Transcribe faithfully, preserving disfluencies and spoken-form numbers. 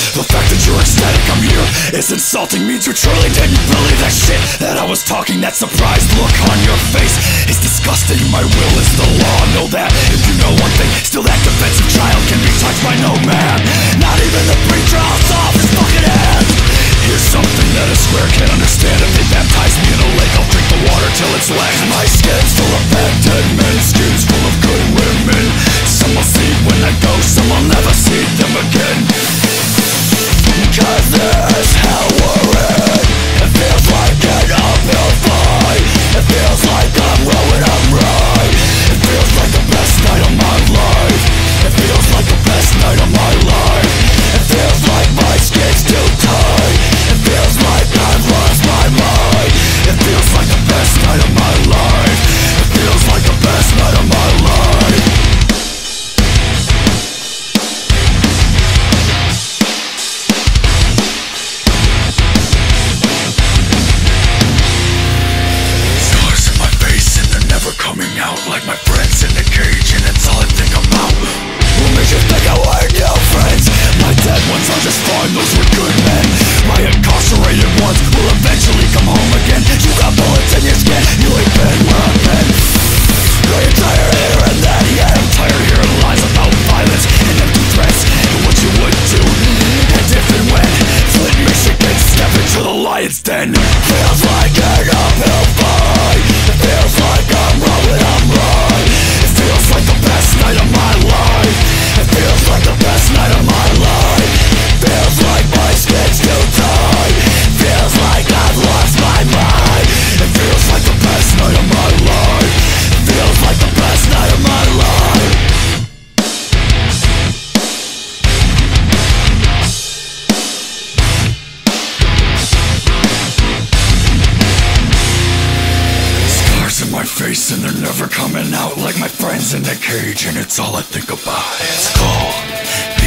The fact that you're ecstatic I'm here is insulting. Means you truly didn't believe that shit that I was talking. That surprised look on your face is disgusting. My will is the law, know that. If you know one thing, still that defensive child can be touched by no man. Not even the preacher, I'll solve his fucking hands. Here's something that a square can't understand. If they baptize me in a lake, I'll drink the water till it's wet. My skin's full of bad dead men, schemes full of good women. Some will see when I go, some will never see them again. Cause this hell we're in, it feels like an uphill fight. It feels like I'm wrong and I'm right. It feels like the best night of my life. It feels like the best night of my life. It feels like my skin's too tight. It feels like I've lost my mind. It feels like the best night of my life. It feels like the best night of my life. Scars in my face and they're never coming out. Like my friends in the cage and it's all I think about. Who makes you think I weren't your friends? My dead ones are just fine, those were good men. My incarcerated ones will eventually come home again. You got bullets in your skin, you ain't been where I've been. Are you tired of hearing that? Yeah, I'm tired of hearing lies about violence and empty threats and what you would do. And if and when Flint, Michigan, step into the lion's den. Feels like an uphill fight. It feels like I'm wrong when I'm right. It feels like the best night of my life. It feels like the best night of my life. Feels like my skin's too tight. Feels like I've lost my mind. It feels like the best night of my life. It feels like the best night of my life. Scars in my face and they're never coming out. Like my friends in the cage and it's all I think about. It's cold.